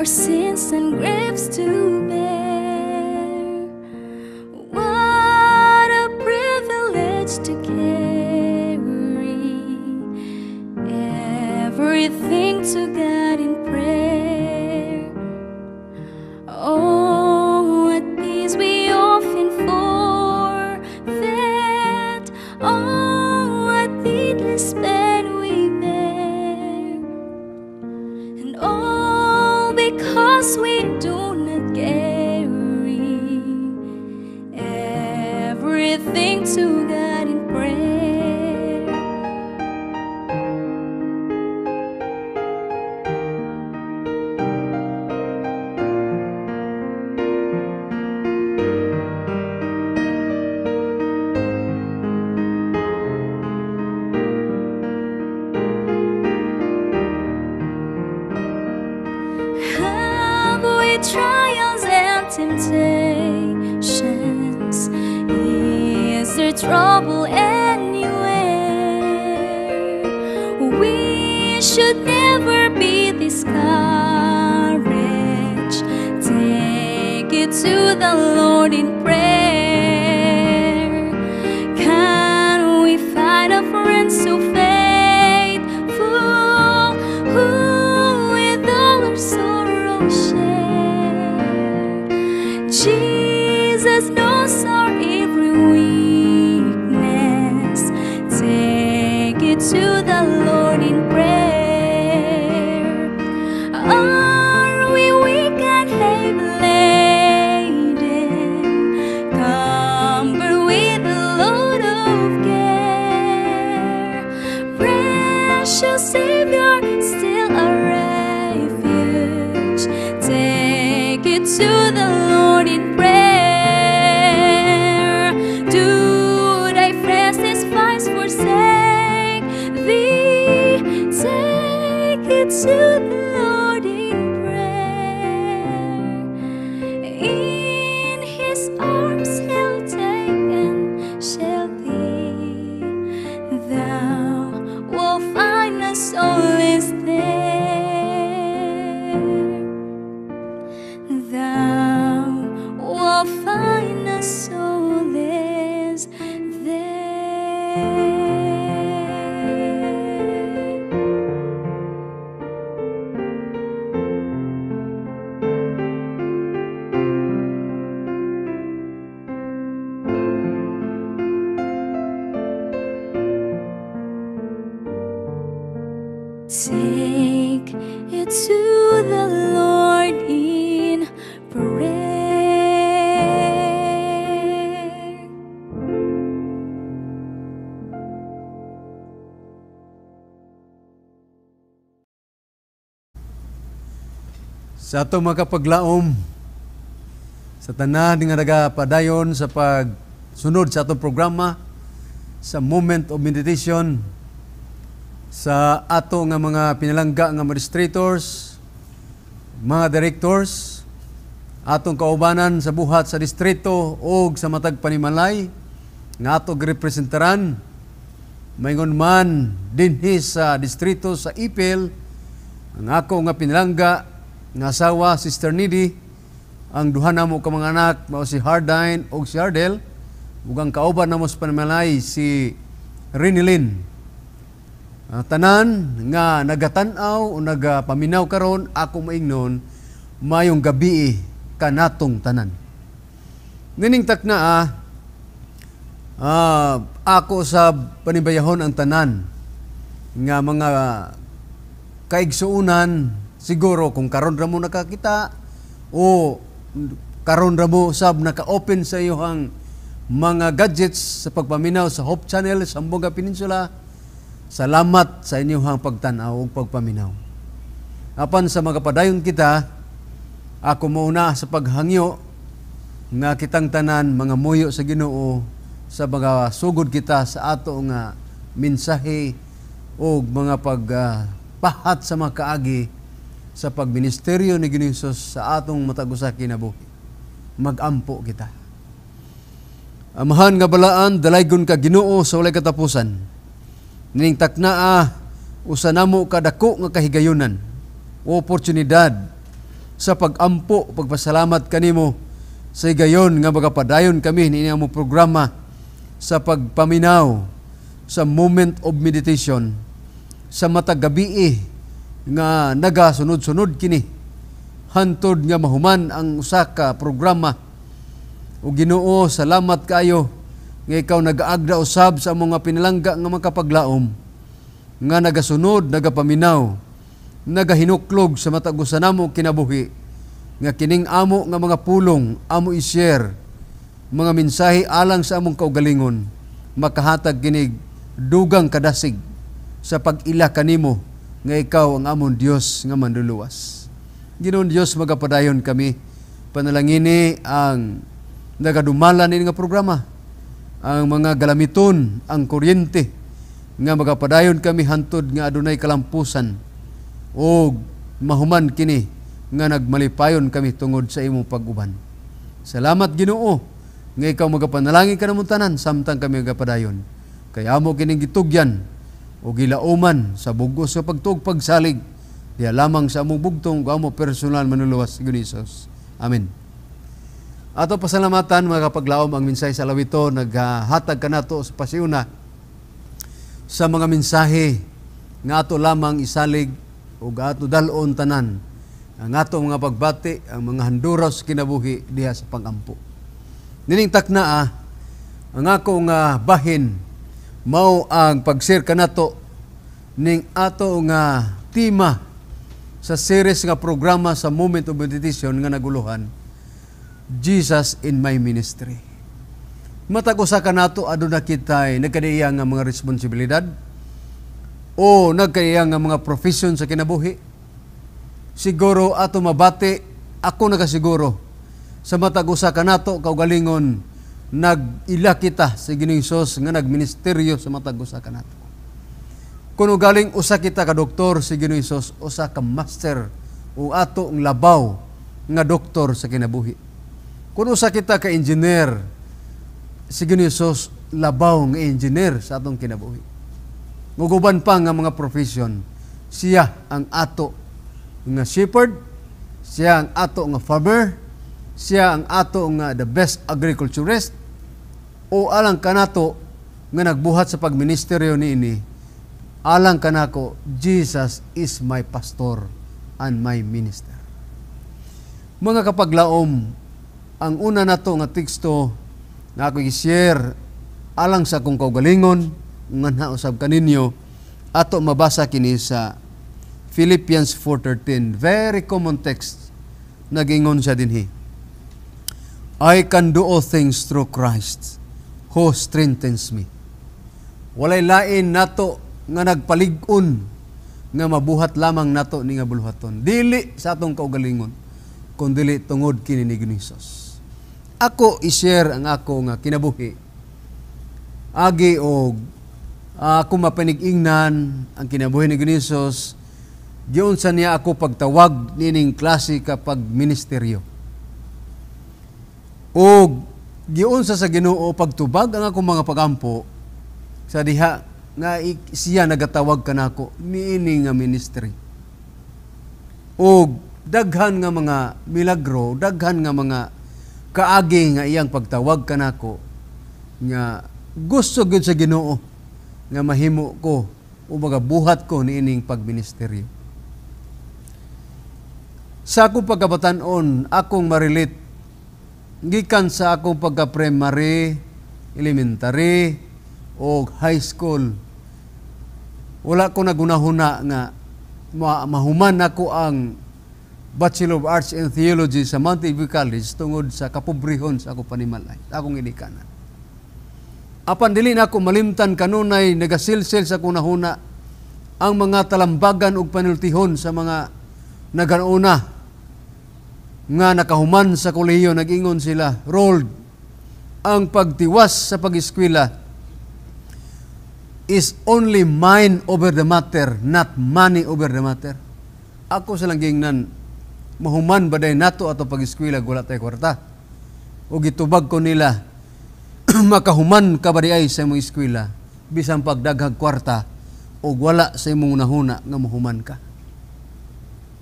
our sins and griefs to bear. What a privilege to carry everything to God in prayer. Oh, at peace we often forfeit. Oh, what needless pain we bear, and all because we do not carry everything to God in prayer. Have we trials and temptations? Is there trouble anywhere? We should never be discouraged. Take it to the Lord in prayer. Can we find a friend so faithful, who with all our sorrow share? Jesus knows our every weakness. Take it to the Lord in prayer. Are we weak and heavy laden, cumbered with a load of care? Precious Savior, still a refuge. Take it to the Lord in prayer. Do thy friends despise, forsake thee? Take it to the Lord in prayer. In his arms he'll take and shelter thee. Thou wilt find a solace there. Thou wilt find a solace there. Take it to the Lord in prayer. Sa ato mga kapaglaom, sa tanan nga nagapadayon sa pagsunod sa atong programa, sa Moment of Meditation, sa ato nga mga pinalangga nga administrators, mga directors, atong kaubanan sa buhat sa distrito o sa matag panimalay, nga ato girepresentaran, maingon man dinhi sa distrito sa Ipil, ang ako nga pinalangga nga asawa, Sister Nidi, ang duha namo ka mga anak, mao si Hardine o si Hardel, ug ang kauban namo sa panimalay si Rinilyn. Tanan nga nagatan-aw o nagapaminaw karon, ako maingnon mayong gabi kanatong tanan. Nining takna ako sa panibayahon ang tanan nga mga kaigsuunan, siguro kung karon ra mo nakakita o karon ra mo sab naka-open sa iyong mga gadgets sa pagpaminaw sa Hope Channel sa Zamboanga Peninsula. Salamat sa inyong pagtanaw o pagpaminaw. Apan sa mga padayon kita, ako muna sa paghangyo nga kitang tanan mga muyo sa Ginoo sa mga sugod kita sa ato nga mensahe o mga pagpahat sa mga kaagi sa pagministeryo ni Ginoong Hesus sa atong matag usa kinabuhi. Magampo kita. Amahan nga balaan, dalaygon ka Ginoo sa walay katapusan. Ning taknaa usa namo kadako nga kahigayunan o oportunidad sa pagampo, pagpasalamat kanimo sa gayon nga magapadayon kami ni among programa sa pagpaminaw sa moment of meditation sa matag gabi nga nagasunod-sunod kini hantod nga mahuman ang usa ka programa. O Ginoo, salamat kayo nga ikaw nagaagda usab sa among nga pinalangga nga makapaglaom nga nagasunod, nagapaminaw, nagahinuklog sa matag usa namo kinabuhi nga kining amo nga mga pulong amo i-share mga mensahe alang sa among kaugalingon makahatag kinig dugang kadasig sa pag-ila kanimo nga ikaw ang amon Dios nga manluluwas. Ginoon Dios, magapadayon kami panalangini ang nagadumala ni nga programa, ang mga galamiton, ang kuryente nga magapadayon kami hantod nga adunay kalampusan o mahuman kini nga nagmalipayon kami tungod sa imong pag-uban. Salamat Ginoo nga ikaw magapanalangin ka namong tanan samtang kami magapadayon. Kaya amo kining gitugyan o gilauman sa bugos sa pagtuog pagsalig diya lamang sa among bugtong amo personal manluluwas Ginoo Hesus. Amen. Ato pasalamatan mga kapaglaom ang mensahe sa lawito naghatag kanato sa pasiuna sa mga mensahe nga ato lamang isalig o ato dalon tanan ang ato mga pagbati ang mga handuros kinabuhi diha sa pagampo. Nining takna ang ako nga bahin mao ang pag-share kanato ning ato nga tema sa series nga programa sa Moment of Meditation nga naguluhan, Jesus in my ministry. Matag usa ka nato aduna kitay nagkadiya nga mga responsibilidad o nagkadiya nga mga profession sa kinabuhi. Siguro ato mabati, ako nagasiguro sa matag usa ka nato kaugalingon nag-ila kita sa Ginoong Hesus nga nagministeryo sa matag usa ka nato. Kuno galing usa kita ka doktor sa Ginoong Hesus, usa ka master o ato ang labaw nga doktor sa kinabuhi. Kung usa kita ka engineer, si Ginoong Hesus labaw nga engineer sa atong kinabuhi. Muguban pa nga mga profession, siya ang ato nga shepherd, siya ang ato nga farmer, siya ang ato nga the best agriculturist, o alang kanato nga nagbuhat sa pagministeryo niini, alang kanako, Jesus is my pastor and my minister. Mga kapaglaom, ang una nato nga teksto na ako i-share alang sa akong kaugalingon nga nausab kaninyo ato mabasa kini sa Philippians 4:13. Very common text. Nagingon siya dinhi. I can do all things through Christ who strengthens me. Walay lain nato nga nagpalig-on nga mabuhat lamang nato ni nga buluhaton. Dili sa atong kaugalingon kundi tungod kini ni Ginoong Hesus. Ako i-share ang ako nga kinabuhi. Agi og ako mapanig-ingnan ang kinabuhi ni Ginoong Hesus. Giyon sa niya ako pagtawag nining klase kapag ministeryo. O giyon sa Ginoo pagtubag ang akong mga pagampo sa diha nga siya nagatawag kanako niini nga ministry. O daghan nga mga milagro, daghan nga mga kaagi nga iyang pagtawag kanako nga gusto gyud sa Ginoo nga mahimo ko o magabuhat ko niining pagministeryo. Sa akong pagkabatan-on, akong marelate gikan sa akong pagka-primary, elementary o high school. Wala ko nagunahuna nga mahuman ako ang Bachelor of Arts in Theology sa Mount View College tungod sa kapobrehon sa akong panimalay, akong idikanan. Apan dili na ako malimtan kanunay nagasilsil sa kunahuna ang mga talambagan ug panultihon sa mga nagauna nga nakahuman sa kolehiyo, nag-ingon sila, rolled, ang pagtiwas sa pag-eskwela is only mind over the matter, not money over the matter. Ako silang gingnan, mahuman baday nato ato pag-eskwela, wala tayo kwarta. O gitubag ko nila, makahuman ka ba di ay sa imong eskwela, bisang pagdaghag kwarta, o wala sa imong nahuna nga mahuman ka.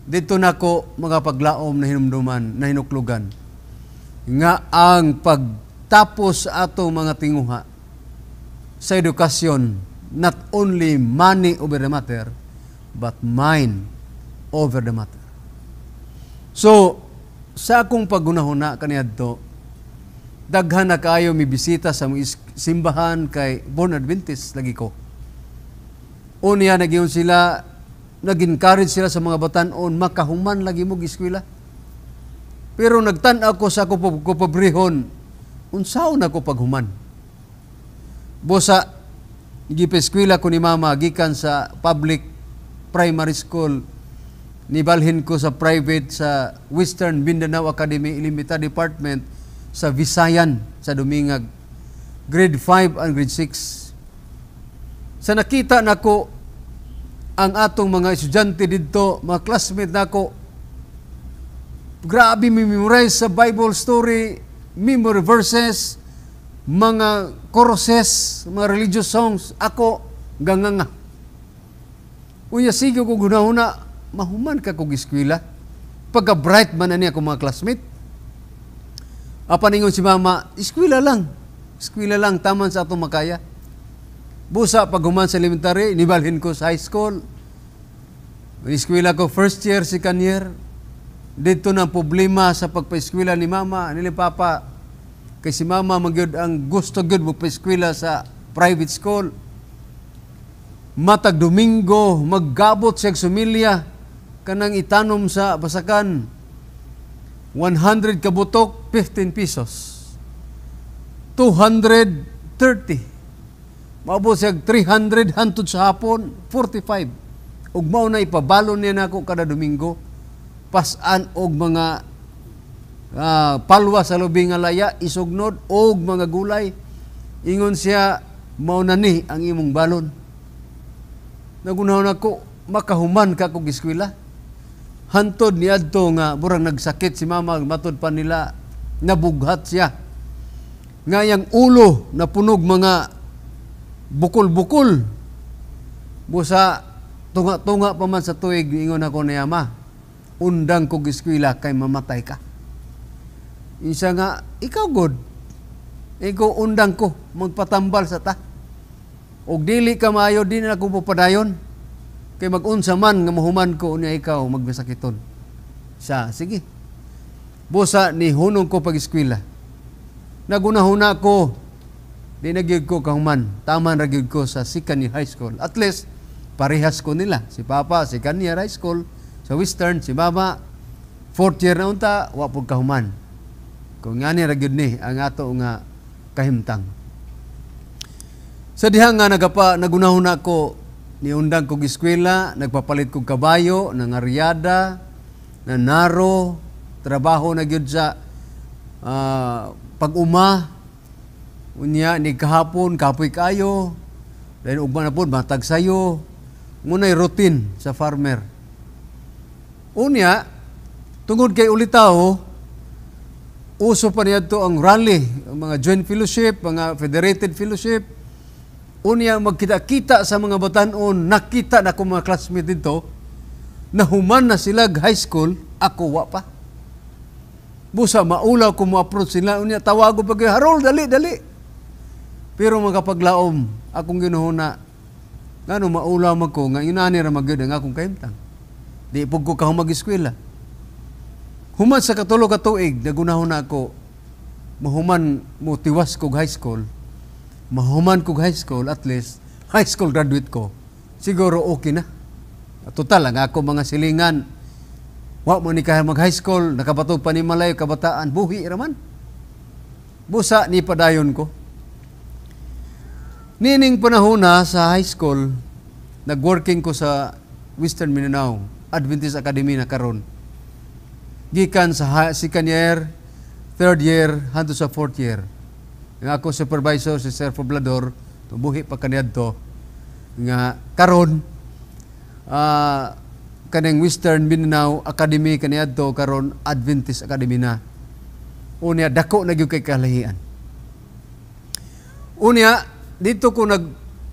dito nako mga paglaom na hinumduman, na hinuklugan, nga ang pagtapos sa atong mga tinguha sa edukasyon, not only money over the matter, but mind over the matter. So, sa akong pagunahuna kaniadto, daghan na kaayo mi bisita sa mga simbahan kay Born Adventist lagi ko. Unya nagyon sila, nag-encourage sila sa mga batan-on, makahuman lagi mo giskwela. Pero nagtan-aw ko sa ako pabrihon, unsaon ako paghuman. Bosa, gipeskwela ko ni mama, gikan sa public primary school, nibalhin ko sa private sa Western Mindanao Academy Limited Department sa Visayan sa Dumingag, grade 5 and grade 6. Sa nakita nako ang atong mga estudyante dito, mga classmate nako, grabe memorize sa Bible story, memory verses, mga choruses, mga religious songs. Ako ganganga. Unya sige ko gunahuna, mahuman ka kog eskwela. Pagka bright man ani ako mga classmate. Apa ningon si mama, eskwela lang. Eskwela lang taman sa atong makaya. Busa pag human sa elementary, nibalhin ko sa high school. Eskwela ko first year, second year. Dito na problema sa pagpa-eskwela ni mama, ni papa. Kay si mama magyud ang gusto gyud magpa-eskwela sa private school. Matag Domingo, maggabot siya sumilya, kanang itanom sa basakan. 100 kabutok, 15 pesos. 230. Maabot siya 300 hantod sa hapon, 45. Ug mao na ipabalon niya nako kada Domingo. Pasan og mga palwa sa lubing nga laya, isugnod og mga gulay. Ingon siya, mao na ni ang imong balon. Nagunahon ako, makahuman ka kog eskwela. Hantod ni adto nga burang nagsakit si mama, matod pa nila nabughat siya. Ngayang ulo na punog mga bukol-bukol. Busa tunga-tunga pa man sa tuig, ingon ako na yama, undang kog eskwela kay mamatay ka. Isa nga, ikaw god. Ikaw undang ko, magpatambal sa ta. Og dili ka maayo, din na ako papadayon. Kay mag-unsa man nga mahuman ko, unya ikaw magmasakiton. Siya, sige. Busa ni hunong ko pag-eskwela. Nagunahuna ko, di nagyud ko kahuman. Taman ragyud ko sa second year high school. At least, parehas ko nila. Si Papa, second year high school. Sa Western, si Mama, fourth year na unta, wapog kahuman. Kung nga ni ragyud ni, ang ato nga kahimtang. Sa diha nga nagunahon ako, niundang kog eskwela, nagpapalit kog kabayo, nangaryada, nanaro, trabaho na gyud sa pag-uma, unya ni kahapon, kapoy kayo, dahil ugma na po, matag sayo, muna'y routine sa farmer. Unya, tungod kay ulitaw, uso pa niya to ang rally, ang mga joint fellowship, mga federated fellowship. Unya magkita-kita sa mga batanon, nakita na ko mga classmate dito, na human na sila high school, ako wa pa. Busa, maulaw ko mo-approach sila, unya tawago pag Harold, dali. Pero magkapaglaom, akong ginuhuna, ngano maulaw man ko, nga inani ra magyud ang akong kahimtang. Di pug ko kahong mag-eskwela. Human sa katulo ka tuig, nagunahon na ako, mahuman mo tiwas kog high school, mahuman kog high school, at least, high school graduate ko, siguro okay na. Total, ang ako mga silingan, wa mo ni kaya mag-high school, nakabatog pa ni Malay, kabataan, buhi raman. Busa, ni padayon ko. Nining panahon na sa high school, nag-working ko sa Western Mindanao, Adventist Academy na karon. Gikan sa second year, third year, hangtod sa fourth year. Ang ako supervisor, si Sir Poblador, buhi pa kaniadto, nga karon, kaneng Western Mindanao Academy kaniadto karon Adventist Academy na. Unya dako na gyud kay kalahian. Unya dito ko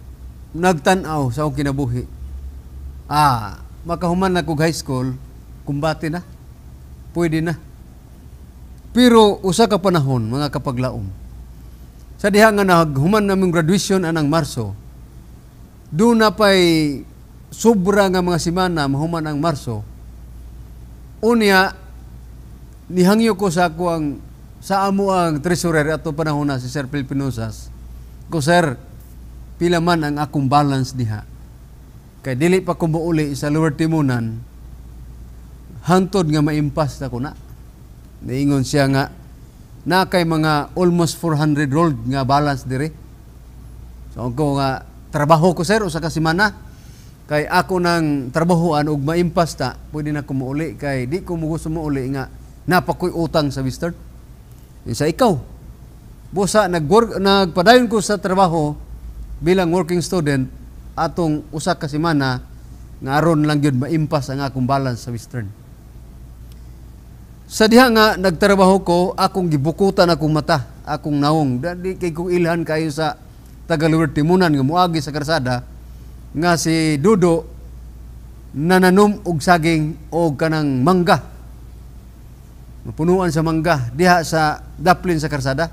nagtan-aw sa akong kinabuhi. Makahuman na kog high school, kumbate na. Pwede na. Pero usa ka panahon, mga kapaglaom, sa diha nga naghuman naming graduation anang Marso, doon na pa'y sobra nga mga semana mahuman ang Marso. Unya, nihangyo ko sa ako sa amo ang treasurer ato panahon na si Sir Pilpinosas. Ko, sir, pila man ang akong balance diha. Kay dili pa ko muuli sa Lower Timunan, hantod nga maimpas na ko na. Naingon siya nga, na kay mga almost 400 rolled nga balance dire. So ako nga, trabaho ko, sir, usa ka semana. Kay ako nang trabahoan og maimpas ta, pwede na ko muuli. Kay di ko mo gusto muuli nga, napakoy utang sa Western. Sa ikaw, busa, nagpadayon ko sa trabaho bilang working student, atong usa ka semana, nga aron lang yun maimpas ang akong balance sa Western. Sa diha nga nagtrabaho ko, akong gibukutan akong mata, akong naong. Di kay kong ilhan kayo sa Tagalog Timunan nga muagi sa karsada nga si Dudo nananom og saging og kanang mangga. Mapunuan sa mangga diha sa daplin sa karsada.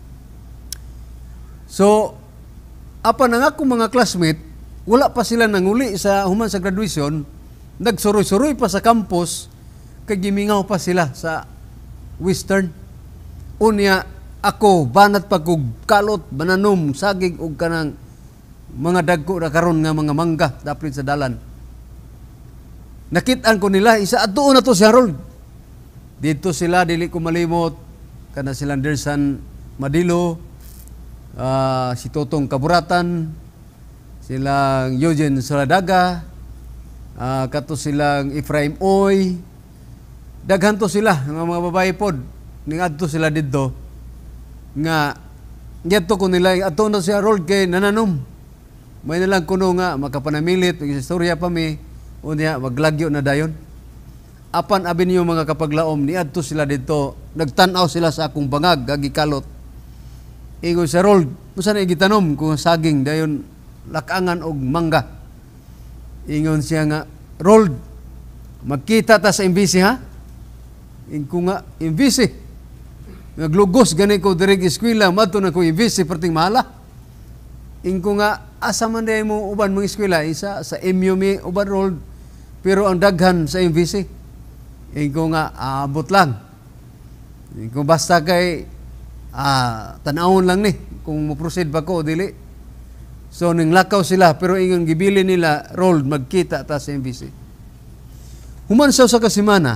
So, apan ang akong mga classmate, wala pa sila nanguli sa human sa graduation, nagsuroy-suroy pa sa campus, kay gimingaw pa sila sa Western. Unya, ako, banat pa kog kalot, bananom, saging, o kanang mga dagko na karon nga mga mangga, daplin sa dalan. Nakitaan ko nila, isa at doon na to si Harold. Dito sila, dili ko malimot, kana silang Dersan Madilo, si Totong Kaburatan, silang Eugene Soladaga, kato silang Ephraim Oy, daghan to sila, mga babae pod, ningadto sila dito, nga, geto ko nila, ato na si Harold kay nananom. May nalang kuno nga, makapanamilit, istorya pa mi, unya, maglagyo na dayon. Apan abin niyo mga kapaglaom, niadto sila dito, nagtanaw sila sa akong bangag, gagikalot. Ingon si Harold, musa na igitanom kung saging, dayon lakangan og mangga. Ingon siya nga, Harold, magkita ta sa imbisi ha? Ingo nga, imbisi. Naglugos gani ko direk eskwela, mato na ko imbisi, perting mahala. Ingo nga, asa man day mo uban mong eskwela, isa sa MU mi uban Harold, pero ang daghan sa imbisi. Ingo nga, abot lang. Ingo basta kay, tanawon lang ni, kung mo-proceed ba ko, dili. So, ning lakaw sila, pero ingon gibili nila, Harold, magkita ta sa MBC. Human sa kasimana,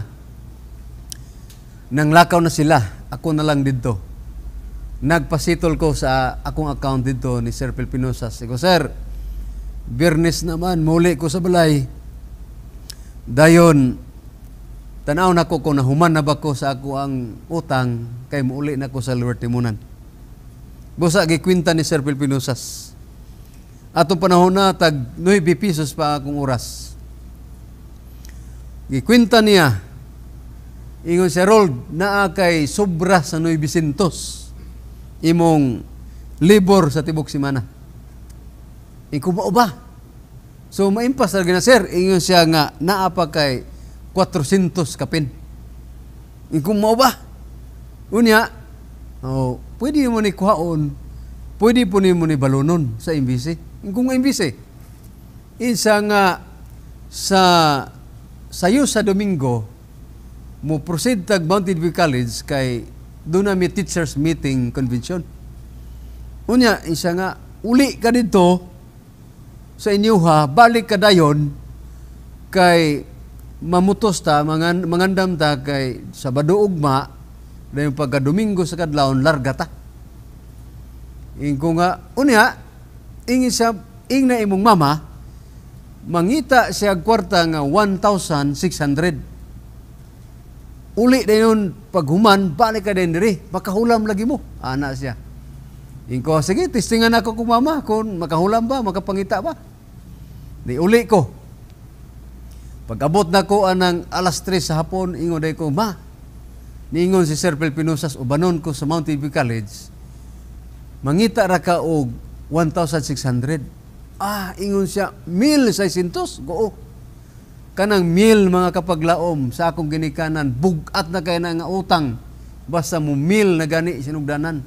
nang lakaw na sila, ako na lang dito. Nagpasitol ko sa akong account dito ni Sir Pilpinosas. Sigo, Sir, Biyernes naman, muli ko sa balay. Dayon, tanaw na ko kung nahuman na ba ko sa ako ang utang, kay muuli na ko sa Lower Timunan. Busa, gikwinta ni Sir Pilpinosas. Atong panahon na, tag 9 pesos pa akong oras. Gikwinta niya, ingon si Harold, naa kay sobra sa 900 imong libor sa tibok semana. Ingo ba? So, maimpas talaga na, sir. Ingon siya nga, naa pa kay 400 kapin. Ingo ba? Unya, pwede mo ni kuhaon, pwede po ni mo ni balonon sa MBC. Ingo nga MBC. Isa nga sayo sa Domingo, mo proceed tag Mountain View College kay doon na may teachers meeting convention. Unya, isa nga, uli ka dito sa inyo ha, balik ka dayon kay mamutos ta, mangandam ta kay Sabado ugma, dahil pagka Domingo sa kadlawon, larga ta. Ingo nga, unya, ing na imong mama, mangita siya kwarta nga 1,600. Uli na yun, paghuman, balik ka din diri, makahulam lagi mo. Ana siya. Ingo, sige, testingan ako kung mama, kung makahulam ba, makapangita ba. Di uli ko. Pag-abot na ko anang alas 3 sa hapon, ingo day ko, ma, niingon si Sir Pilpinosas, ubanon ko sa Mountain View College, mangita ra ka og 1,600. Ingon siya, 1,600, goo. kanang meal mga kapaglaom sa akong ginikanan, bugat na kay na nga utang, basta mo meal na gani sinugdanan,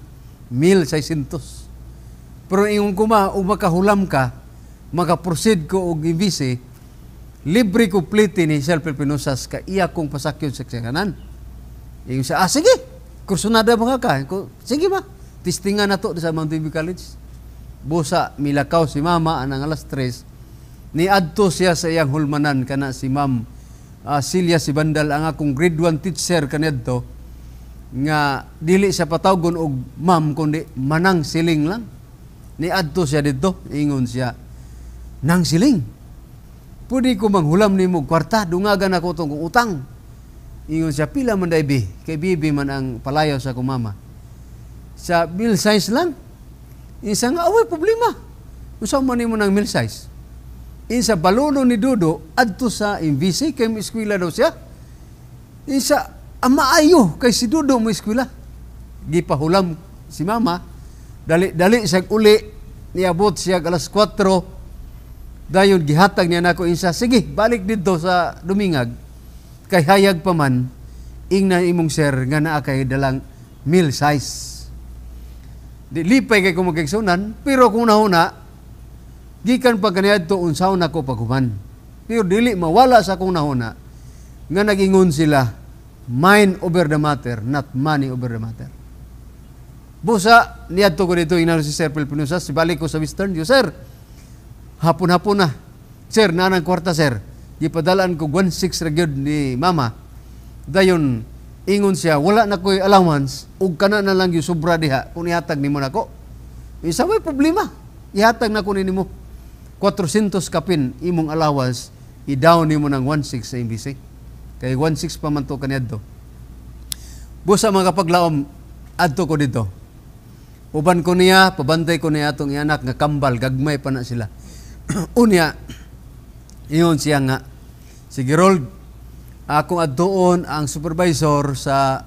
1,600. Pero ingon ko makahulam ka, makaproceed ko og ibisi, libre complete ni Sir Pilipinusas ka iya kong pasakyon sa kanan. Ingon siya, sige, kursunada mga ka. Sige ba, testingan na to sa Mount View College. Busa, milakaw si mama, anang alas 3, ni adto siya sa iyang hulmanan kana si Ma'am Silya si Bandal, ang akong grade 1 teacher kanadto, nga dili siya patawgon og ma'am kundi manang siling lang. Ni adto siya dito, ingon siya, nang siling, pwede ko manghulam ni mo kwarta, dungagan ako itong utang. Ingon siya, pila man day bi, kay bibi man ang palayaw sa akong mama. Sa meal size lang. Isa nga, away problema. Usaw man mo ng meal size. Isa balulo ni Dudo, adto sa MVC, kay mo eskwela daw siya. Isa, maayo, kay si Dudo mo eskwela. Gipahulam si mama, dali siya uli, niabot siya alas 4, dayon gihatag niya nako insa, sige, balik dito sa Dumingag, kay hayag pa man, ingna imong sir, nga naa kay dalang meal size. Di lipay kay kung magkagsunan, pero kung nahuna, gikan pa kaniyad to unsaw na ko paghuman. Pero dili mawala sa kung nahuna, nga nagingon sila, mind over the matter, not money over the matter. Busa, niyadto ko dito, inano si Sir Pilipinusas, balik ko sa Western, yo sir, hapon-hapon na, sir, nanang kwarta sir, ipadalaan ko 1,600 ragyod ni mama, dayon, ingon siya, wala na ko'y allowance, ug kana na lang yung sobra diha, kung ihatag ni mo na ko. Isa may problema, ihatag na ko ni mo, 400 kapin, imong allowance, i-down ni mo ng 1,600 sa MBC. Kaya 1,600 pa man to kaniyadto. Busa mga kapaglaom, adto ko dito. Uban ko niya, pabantay ko niya atong ianak nga kambal, gagmay pa na sila. Unya, iyon siya nga, sige Rold, akong adtoon ang supervisor sa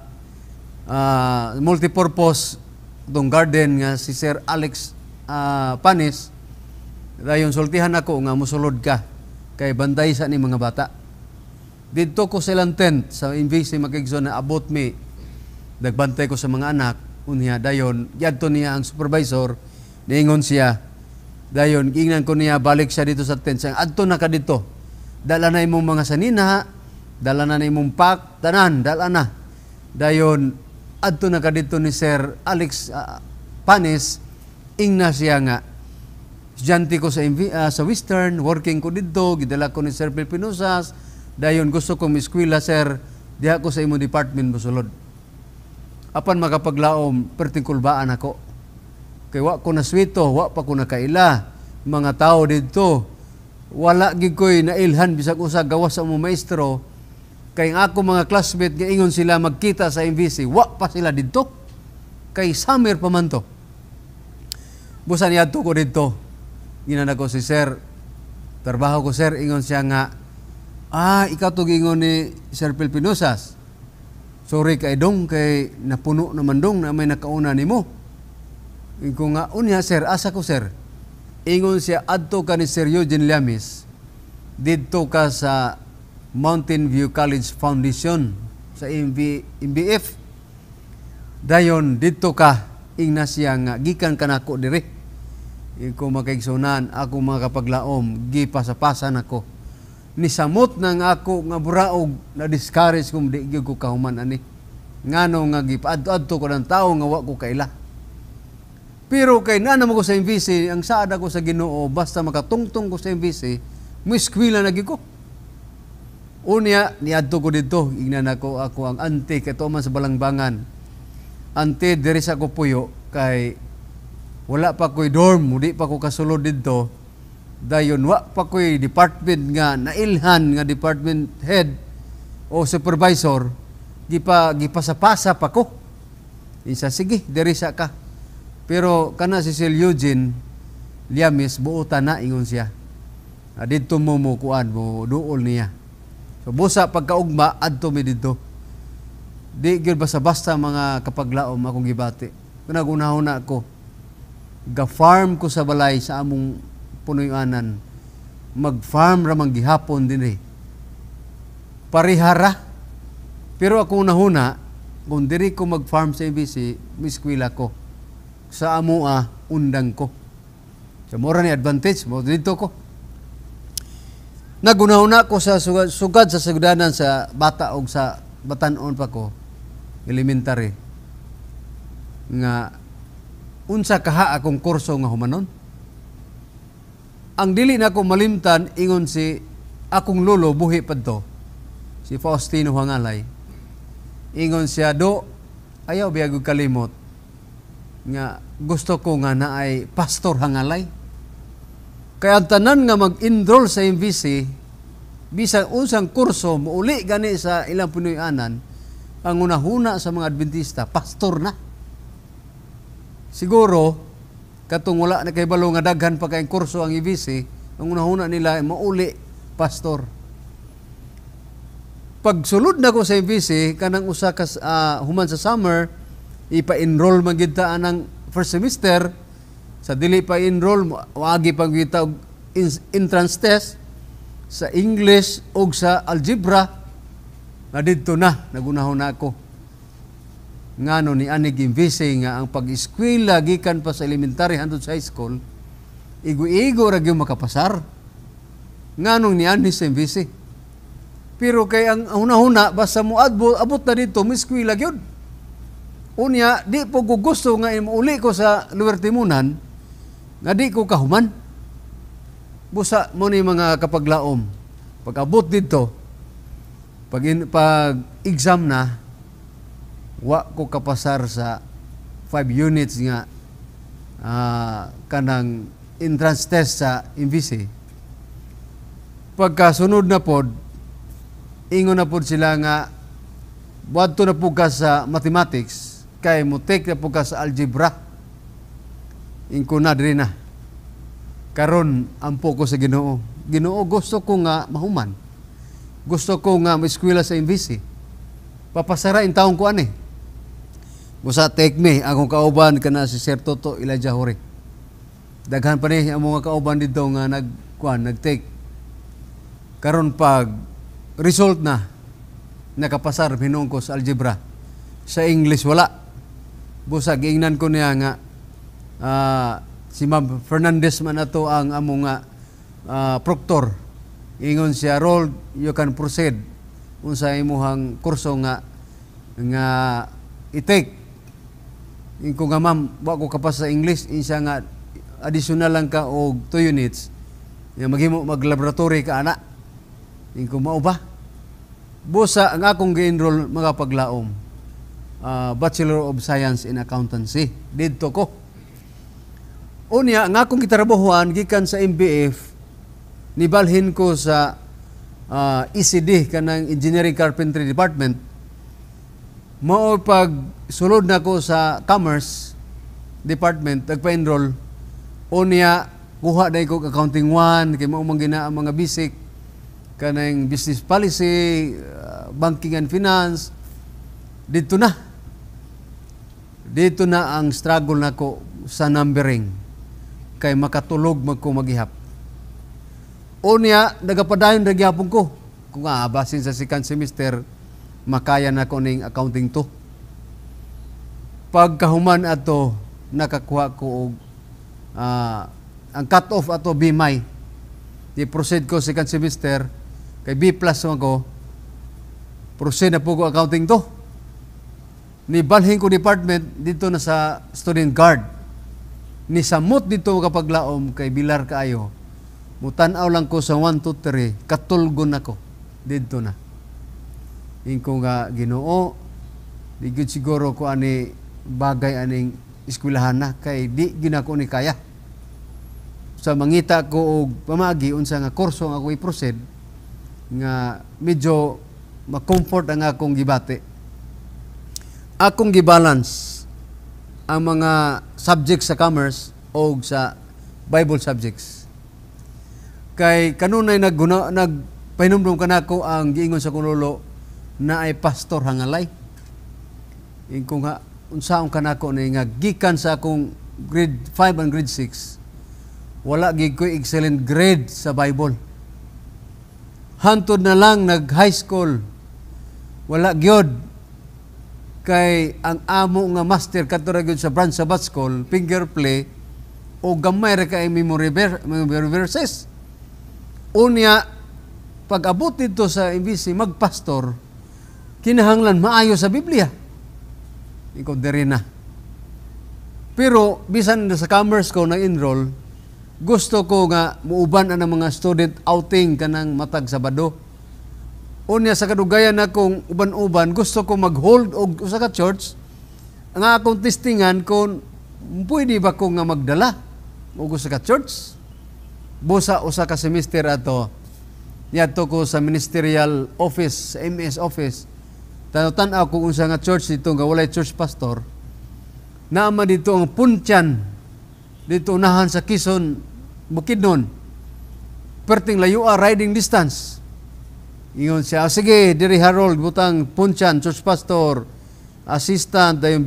multipurpose itong garden nga si Sir Alex Panis, dayon sultihan ako nga musulod ka kay bantay sa ni mga bata. Dito ko silang tent sa MVC Makigson na abot me, nagbantay ko sa mga anak. Unya dayon yadto niya ang supervisor, niingon siya, dayon ingnan ko niya balik siya dito sa tent, sayang adto na ka dito, dala na imong mga sanina, dala na imong pak, tanan, dala na. Dayon adto na ka dito ni Sir Alex Panis, ingna siya nga, estudyante ko sa Western, working ko dito, gidala ko ni Sir Pilipinusas, dayon gusto kong eskwela sir, diha ko sa imong department mosulod. Apan makapaglaom, pertingkulbaan ako. Kay wa ko naswito, wa pa ko nakaila. Mga tao dito, wala gid ko'y nailhan, bisag usa gawas sa mga maestro, kay ako mga classmate, nga ingon sila magkita sa MVC, wa pa sila dito. Kay summer pa man to. Busan yadto ko dito, ginan ako si sir, trabaho ko sir, ingon siya nga, ikaw to gingon ni Sir Pilipinusas. Sorry kay dong, kay napuno naman dong na may nakauna ni mo. Ingon nga, unya sir, asa ko sir. Ingon siya, adto ka ni Sir Eugene Llamis, dito ka sa Mountain View College Foundation, sa MBF. Dayon, dito ka, ingna siya nga, gikan ka na ako dire. Iko makaigsunan, ako mga kapaglaom, gipasapasan ako. Nisamot na nga ako nga buraog na discourage kung di ko kahuman ani. Ngano nga gipaadto ko ng tao nga wa ko kaila. Pero kay nana mo ko sa MVC, ang saad ako sa Ginoo, basta makatungtong ko sa MVC, mo eskwela na gyud ko. Unya niadto ko dito, ingnan ako ang ante kay man sa Balangbangan. Ante diri sa ko puyo kay wala pa ko'y dorm, di pa ko kasulod dito. Dayon wa pa ko'y department nga nailhan nga department head o supervisor, gipasa-pasa pa ko. Isa sige, diri sa ka. Pero kana si Sir Eugene Llamis, buutan na ingon siya. Dito mo kuan mo duol niya. So busa pagkaugma adto mi dito. Di gyud basta-basta mga kapaglaom akong gibati. Kunagunahon na ako. Ga-farm ko sa balay sa among punoy-anan. Mag-farm ramang gihapon din eh. parihara. Pero ako nahuna, kung diri ko mag-farm sa MBC, miskwila ko. Sa amua, undang ko. So, mura ni advantage, mo dito ko. Nagunahuna ko sa sugad sa sugadan sa bata o sa batanon pa ko, elementary, nga unsa kaha akong kurso nga humanon. Ang dili na ko malimtan, ingon si akong lolo, buhi pa to, si Faustino Hangalay. Ingon siya, do, ayaw biyag kalimot, nga gusto ko nga na ay Pastor Hangalay. Kaya ang tanan nga mag-enroll sa MVC, bisang unsang kurso, muuli gani sa ilang Pinoyanan, ang unahuna sa mga Adventista, pastor na. Siguro, katong wala na kay balo nga daghan pa kayong kurso ang MVC, ang unahuna nila, mauli, pastor. Pag sulod na ko sa MVC, kanang usa ka human sa summer, ipa-enroll magita ng first semester, sa dili pa enroll, wagi pang kita entrance test sa English o sa algebra, na dito na, nagunahon na ako. Ngano ni Anig MVC nga ang pag-eskwela gikan pa sa elementary hangtod sa high school, igo-igo ra gyud makapasar. Nganong ni Anig sa MVC. Pero kay ang huna-huna, basta mo abot na dito, miskwila gyud. Unya, di po ko gusto nga uli ko sa lugar timunan, nga di ko kahuman. Busa mo ni mga kapaglaom. Pag abot dito, pag exam na, wa ko kapasar sa 5 units nga kanang entrance test sa MVC. Pagkasunod na pod, ingon na pod sila nga, wadto na po ka sa mathematics, kay mo take na po ka sa algebra. Ingko na diri na. Karon ampo ko sa Ginoo. Ginoo, gusto ko nga mahuman. Gusto ko nga ma-eskwela sa MVC. Papasara in taong ko ani. Busa take me, akong kauban kana si Sir Toto Elijah Hore. Daghan pa ni ang mga kauban dito nga nag-take. Karon pag result na, nakapasar hinung ko sa algebra. Sa English wala. Busa giingnan ko niya nga si Ma'am Fernandez man ato ang among proctor. Ingon siya, Roll, you can proceed unsa imuhang kurso nga i-take. Ingko nga, ma'am, wa ko kapas sa English, insya nga additional lang ka og 2 units. Maghimo mag-laboratory ka ana. Ingko mao ba? Busa ang akong gi-enroll mga paglaom. Bachelor of Science in Accountancy. Dito ko. Unya, ang akong gitrabahuan gikan sa MBF, nibalhin ko sa ECD, kanang Engineering Carpentry Department. Mao pag sulod na ko sa Commerce Department, nagpa-enroll, unya, kuha na ko Accounting 1, kay mao man gina ang mga basic, kanang business policy, banking and finance. Dito na. Dito na ang struggle nako sa numbering. Kay makatulog magko maghihap. Unya, nagapadayon na gyapon ko. Kung basin sa second semester, makaya na ko ning accounting 2. Pagkahuman ato, nakakuha ko ang cut-off ato B-MI. I-proceed ko second semester, kay B+ ako, proceed na po ko accounting 2. Nibalhin ko department dito na sa student guard. Ni samot dito kapaglaom kay bilar kaayo. Mutanaw lang ko sa 1, 2, 3, katulgon ako. Dito na. Ingko nga Ginoo, di gud siguro ko ani bagay aning eskwelahan na kay di ginako ni kaya. Sa mangita ko og pamagi unsa nga kurso nga ako i-proceed nga medyo ma-comfort ang akong gibate. Akong gibalance ang mga subjects sa commerce o sa Bible subjects. Kay kanunay nagpahinumdum kanako ang giingon sa kululo na ay Pastor Hangalay. Ingko nga unsaon kanako ni nga gikan sa akong grade 5 and grade 6 wala gid ko excellent grade sa Bible. Hantod na lang nag-high school. Wala gyud kay ang amo nga master kadto ra gyud sa branch Sabbath School, finger play o gamay ra kay memory verses. Unya pag-abot dito sa imbisi magpastor, kinahanglan maayo sa Biblia. Ikaw diri na. Pero bisan sa commerce ko na-enroll, gusto ko nga muuban ang mga student outing kanang matag Sabado. Unya sa kadugayan akong uban-uban, gusto ko mag-hold og usa ka church. Ang akong testingan kung pwede ba ko nga magdala og usa ka church. Busa usa ka semester ato. Niadto ko sa ministerial office, sa MS office. Tan-aw ko unsa nga church dito nga walay church pastor. Naama dito ang Puntyan, dito unahan sa Quezon, Bukidnon. Perting layo riding distance. Ingon siya, sige, diri Harold, butang Puntyan, church pastor, assistant, dayon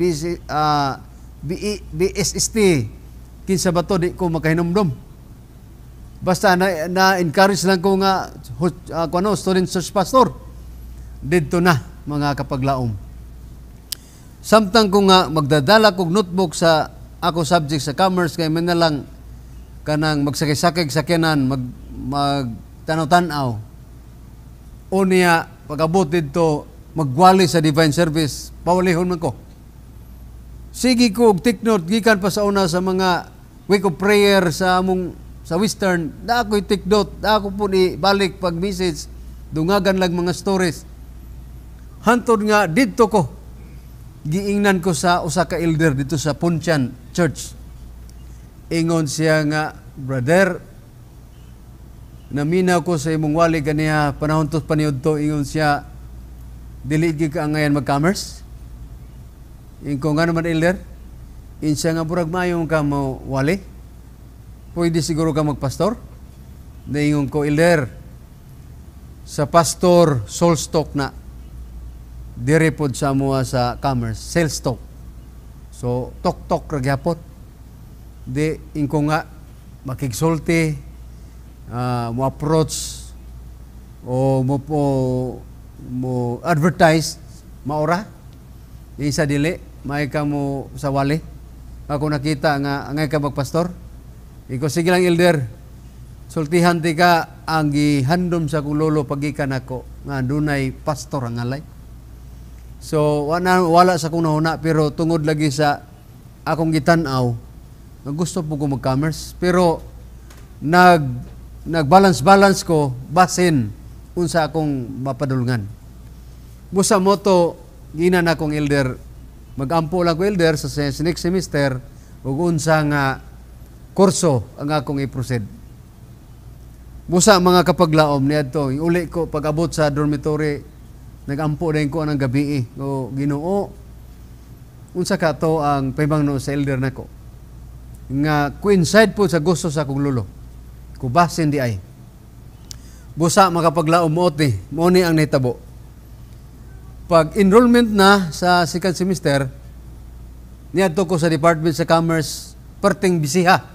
BSST, kinsa ba to, di ko makahinomdom. Basta na-encourage lang ko nga, student church pastor. Dito na, mga kapaglaom. Samtang ko nga magdadala kog notebook sa ako subject sa commerce kay man na lang kanang magsakay-sakay sakyanan magtanaw-tanaw. Unya pag-abot dito magwali sa divine service, pawalihon man ko. Sige ko og take note gikan pa sa una sa mga week of prayer sa among sa Western, da ako take note, da ako po ni balik pag message, dungagan lang mga stories. Hantod nga dito ko giingnan ko sa usa ka elder dito sa Puntyan Church. Ingon siya nga, brother, naminaw ko sa imong wali ganiya panahon to paniud to. Ingon siya, dili gyud ka ngayon mag-commerce. Ingon ko nga naman elder, siya nga burag mayong ka mo wali. Pwede siguro ka magpastor. Ingon ko, elder, sa pastor soul stock na dire pod sa mua sa commerce, sales stock. So, tok-tok ragyapot. Di, ingko nga, makigsulti, mo approach, o mo advertise, maura. Isa dili, may ka mo sa wali. Ako nakita nga, angay ka magpastor. Iko, sige lang elder, sultihan ti ka ang gihandom sa kulolo pagikan ako, nga dunay pastor ang Hangalay. So, wala sa kong nahuna, pero tungod lagi sa akong gitanaw, gusto po ko mag-commerce. Pero, nag-balance ko, basin, unsa akong mapadulngan. Busa mo to, ginan akong elder, mag-ampo lang ko elder sa next semester, ug unsa nga kurso ang akong i-proceed. Busa mga kapaglaom niadto, uli ko pag-abot sa dormitory, nag-ampo din ko anang gabi o Ginoo. Unsa ka to ang pahimangno sa elder nako. Nga coincide po sa gusto sa akong lolo. Kubasin di ay. Busa makapaglaom mo ni ang nahitabo. Pag enrollment na sa second semester, niadto ko sa Department sa Commerce, perting bisiha.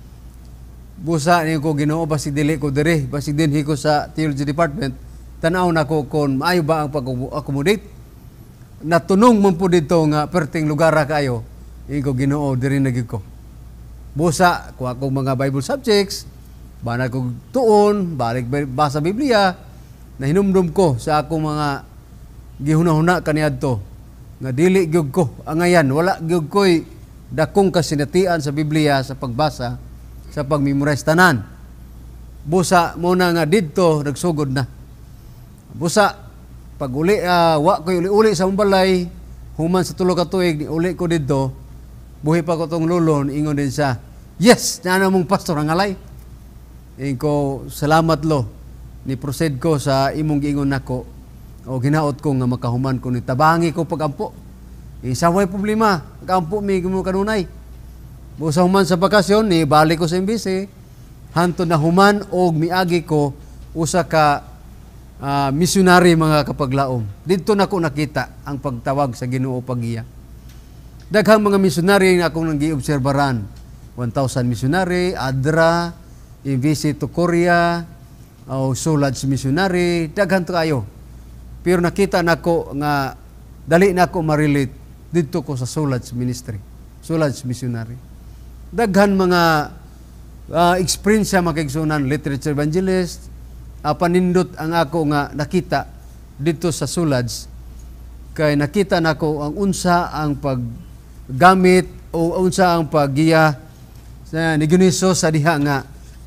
Busa niyo ko Ginoo, basig dili ko dire, basig dinhi ko sa Theology Department, tanaw na ko kung maayo ba ang pag-accommodate. Natunong mo po dito nga perting lugar kayo, hindi ko Ginoo, diri na ko. Busa, kung akong mga Bible subjects, banag ko tuon, balik basa Biblia, na hinumdum ko sa akong mga gihuna-huna kaniadto, nga dili gyud ko, angayan, wala gyud ko'y dakong kasinatian sa Biblia sa pagbasa, sa pag-memorize tanan. Busa, muna nga dito, nagsugod na. Busa, pag uli, wa ko uli sa balay, human sa tulo ka tuig, uli ko dito, buhi pa ko tong lulon, ingon din siya, yes, na mong pastor Hangalay. Ingon ko, salamat lo, ni proceed ko sa imong giingon nako, o ginaot ko nga makahuman ko ni tabangi ko pag-ampo. Isaway problema, pag-ampo mi mo kanunay. Busa human sa bakasyon, ni balik ko sa imbisi, hanto na human og miagi ko, usa ka missionary mga kapaglaom. Dito na ko nakita ang pagtawag sa Ginoo pagiya. Daghang mga missionary nga akong nag-iobserbaran. 1,000 missionary, ADRA, visit to Korea, o sulad sa missionary, daghan to kayo. Pero nakita nako nga dali nako ma-relate dito ko sa sulad sa ministry, sulad sa missionary. Daghan mga experience sa makaigsunan, literature evangelist, panindot ang ako nga nakita dito sa sulads, kay nakita nako ang unsa ang paggamit o unsa ang paggiya sa ni Guniso sa diha nga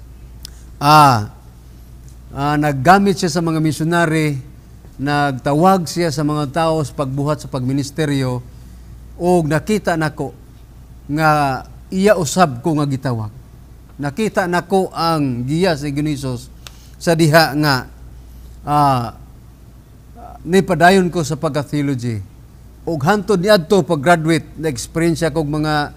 naggamit siya sa mga missionary, nagtawag siya sa mga tao sa pagbuhat sa pagministeryo, o nakita nako nga iya usab ko nga gitawag. Nakita nako ang giya sa Gunisos sa diha nga nipadayon ko sa pagka-theology. Ug hantod niadto pag-graduate, na-experience kog mga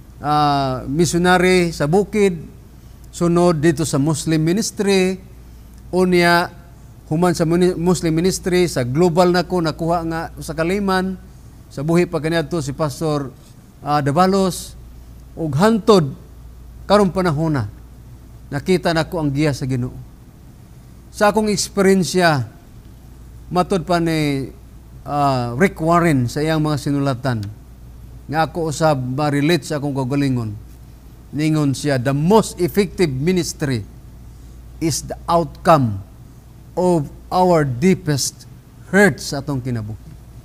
missionary sa bukid, sunod dito sa Muslim ministry, unya human sa Muslim ministry sa global nako nakuha nga sa Kaliman, sa buhi pa kaniadto si Pastor Davalos, ug hantod karon panahon na nakita nako ang giya sa Ginoo. Sa akong eksperyensya, matod pa ni Rick Warren sa iyang mga sinulatan, nga ako usab ma-relate sa akong kagalingon. Ningon siya, the most effective ministry is the outcome of our deepest hurt sa atong kinabuhi.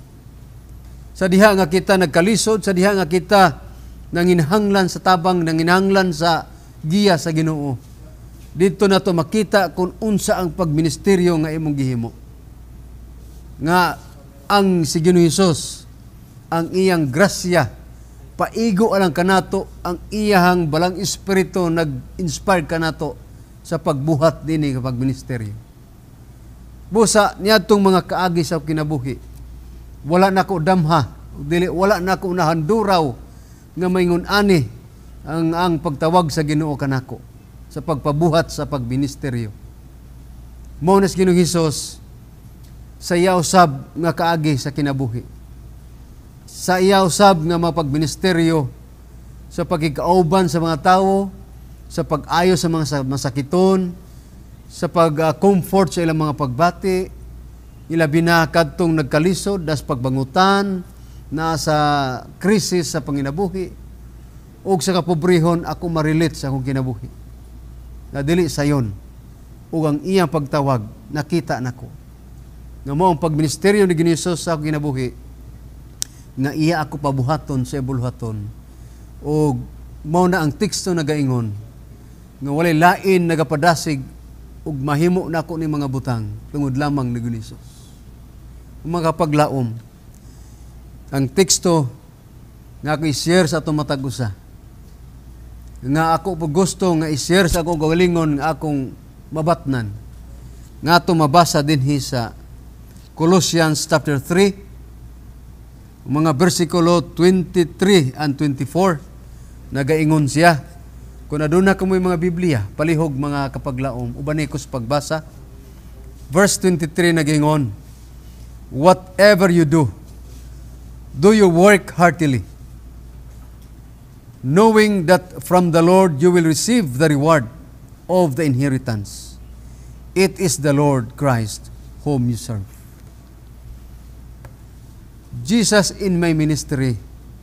Sa diha nga kita nagkalisod, sa diha nga kita nanginhanglan sa tabang, nanginhanglan sa giya sa Ginoo, dito na to makita kung unsa ang pagministeryo nga imong gihimo. Nga ang si Ginoong Hesus, ang iyang grasya, paigo alang kanato, ang iyahang balang espiritu nag-inspire kanato sa pagbuhat dinhi nga pagministeryo. Busa niadtong mga kaagi sa kinabuhi, wala nako damha, dili wala nako nahanduraw nga maingon ani ang pagtawag sa Ginoo kanako sa pagpabuhat sa pagministeryo. Mao na si Ginoong Hesus sa iya usab nga kaagi sa kinabuhi. Sa iya usab nga mapagministeryo sa pagkikauban sa mga tao, sa pag-ayo sa mga masakiton, sa pag-comfort sa ilang mga pagbati, ilabi na kadtong nagkalisod, das pagbangutan, na sa krisis sa panginabuhi, o sa kapobrehon ako ma-relate sa akong kinabuhi. Na dili sayon, o ang iyang pagtawag, nakita nako. Nga mo ang pagministeryo ni Ginoong Hesus sa akong kinabuhi, nga iya ako pabuhaton sa ebulhaton, o mao na ang teksto nagaingon, nga walay lain nagapadasig, ug mahimo nako ni mga butang, tungod lamang ni Ginoong Hesus. Mga paglaom, ang teksto nga ako i-share sa atong matag usa, nga ako po gusto nga i-share sa akong galingon nga akong mabatnan, nga ito mabasa dinhi sa Colossians chapter 3, mga versikulo 23 and 24, nagaingon siya. Kung aduna ka mo'y mga Biblia, palihog mga kapaglaom, ubanikos pagbasa. Verse 23 nagaingon, whatever you do, do you work heartily, knowing that from the Lord you will receive the reward of the inheritance. It is the Lord Christ whom you serve. Jesus in my ministry,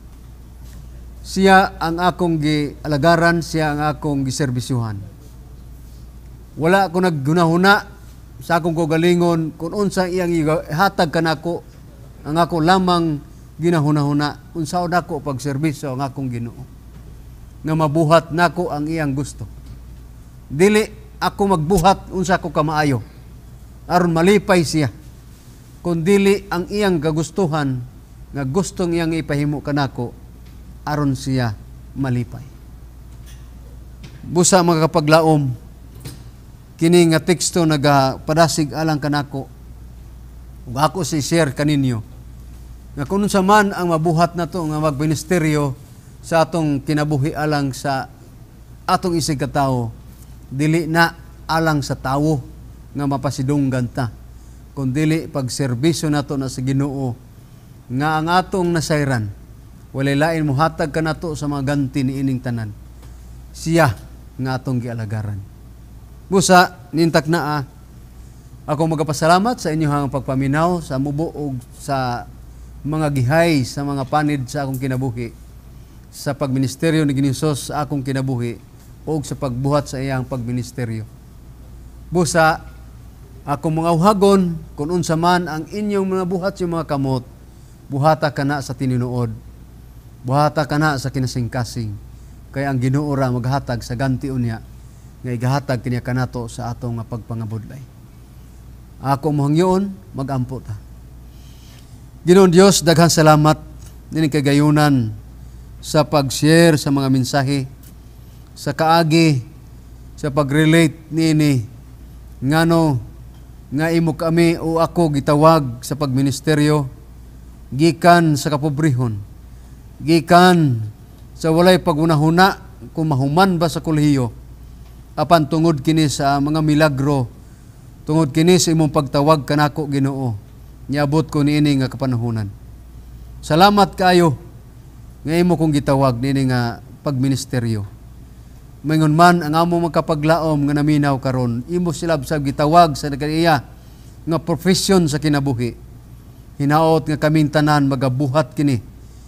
siya ang akong gialagaran, siya ang akong giserbisyuhan. Wala ako naggunahuna sa akong kagalingon kung unsa iyang ihatag kanako, ang ako lamang ginahuna-huna, unsaon ako pagserbisyo ang akong Ginoo, nga mabuhat nako ang iyang gusto. Dili ako magbuhat unsa ko kamaayo aron malipay siya, kundili ang iyang kagustuhan nga gustong iyang ipahimo kanako aron siya malipay. Busa mga kapaglaom, kini nga teksto nagapadasig alang kanako, ug ako si share kaninyo nga kung sa man ang mabuhat nato nga magministeryo sa atong kinabuhi alang sa atong isig katawo, dili na alang sa tawo nga mapasidunggan ta, kundi pagserbisyo nato na sa Ginoo nga ang atong nasayran walay lain muhatag kanato sa mga ganti ni ining tanan, siya nga atong gialagaran. Busa nintak naa Ako magapasalamat sa inyong pagpaminaw sa mubo o sa mga gihay sa mga panid sa akong kinabuhi, sa pagministeryo ni Ginisos sa akong kinabuhi o sa pagbuhat sa iyang pagministeryo. Busa, ako mga uhagon, kung unsa man ang inyong mga buhat yung mga kamot, buhata ka na sa tininuod, buhata ka na sa kinasingkasing, kaya ang Ginoo ra maghatag sa ganti unya, nga igahatag kaniya kanato sa atong pagpangabudlay. Ako mohangyoon, mag-ampo ta. Ginoong Dios, daghang salamat nining kagayunan sa pag-share sa mga mensahe, sa kaagi, sa pag-relate nini, ngano nga imo kami o ako gitawag sa pagministeryo, gikan sa kapobrehon, gikan sa walay pagunahuna kung mahuman ba sa kolehiyo, apan tungod kini sa mga milagro, tungod kini sa imong pagtawag kanako Ginoo, niabot ko niini nga kapanahunan. Salamat kayo nga imo kong gitawag niini nga pagministeryo. Maingon man ang amo magkapaglaom nga naminaw karon, imo silabsab gitawag sa nagkaiya nga profesyon sa kinabuhi. Hinaot nga kaming tanan magabuhat kini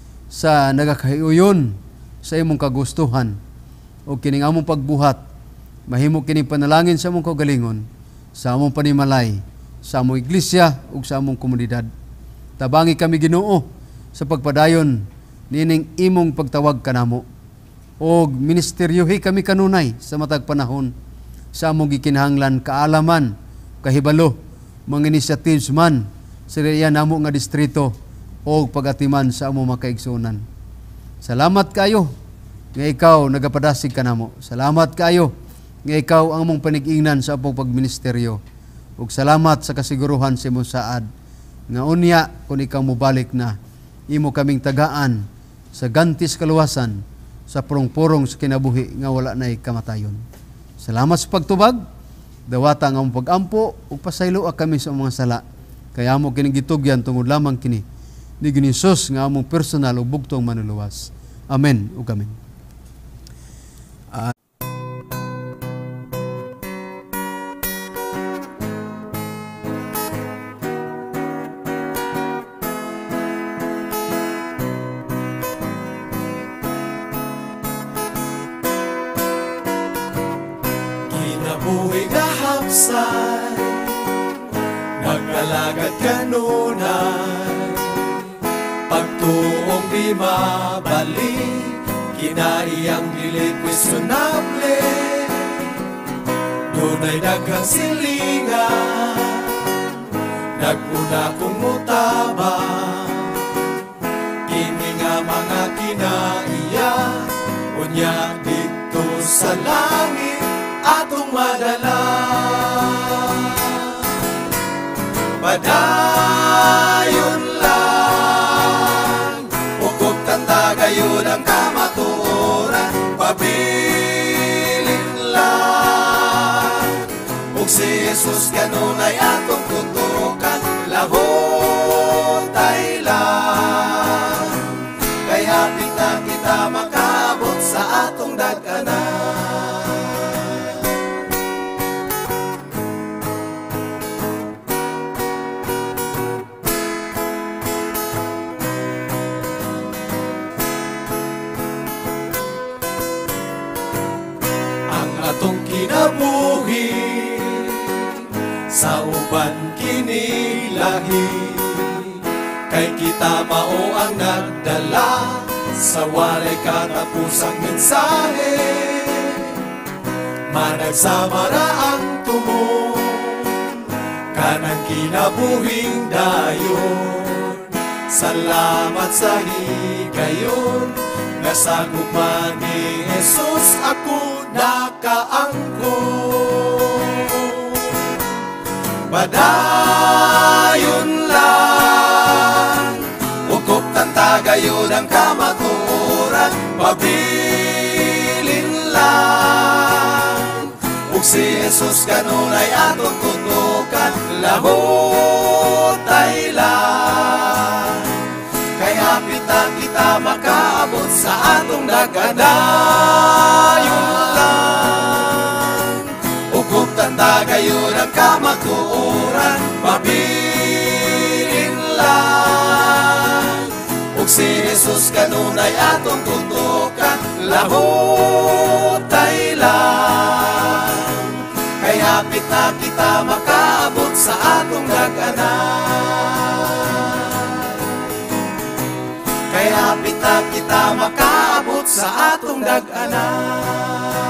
sa nagakahiuyon sa imong kagustuhan o kining among pagbuhat, mahimo kini panalangin sa among kaugalingon, sa among panimalay, sa among iglesia ug sa among komunidad. Tabangi kami Ginoo sa pagpadayon nining imong pagtawag kanamo. Og ministeryohi kami kanunay sa matag panahon sa among gikinahanglan kaalaman, kahibalo, mga initiatives man sa riyan namo nga distrito o pagatiman sa among makaigsunan. Salamat kayo nga ikaw nagapadasig kanamo. Salamat kayo nga ikaw ang among panig-ingnan sa apong pagministeryo. Ug salamat sa kasiguruhan sa imong saad nga unya kung ikaw mobalik na, imo kaming tagaan sa gantis kaluwasan sa purong-purong sa kinabuhi nga wala nay kamatayon. Salamat sa pagtubag, dawata nga among pag-ampo ug pasaylo kami sa mga sala. Kaya mo kining gitugyan tungod lamang kini ni Ginisos nga among personal ug bugtong manuluwas. Amen ug amen. Kinabuhi nga hapsay, nagkalagad kanunay, pagtuong di mabalik, kinaiyang dili questionable, dunay daghang silingan, naguna kong mutabang, kini nga mga kinaiya, unya dito sa langit, atong madala. Padayon lang, ukop tanda gayon ang kamatuoran, pabilin lang, ug si Jesus kanunay atong tutukan, lahutay lang, kay hapit na kita makaabot sa atong dagkanan. Atong kinabuhi sa uban kinilahi, kay kita mao ang nagdala sa walay katapusang mensahe, managsama ra ang tumo kanang kinabuhing dayon. Salamat sa higayon, nasagop man ni Jesus ako nakaangkon. Padayon lang, ukop tanta gayon ang kamatuoran, pabilin lang, ug si Jesus kanunay atong tutukan, lahutay lang, kay hapit na kita makaabot sa atong daganayon lang, ukop tanda gayon ang kamatuoran, Mabilin lang, ug si Jesus kanunay atong tutukan, lahutay lang. Kay hapit na kita makaabot sa atong dag-anan. Kay hapit na kita makaabot sa atong dag-anan.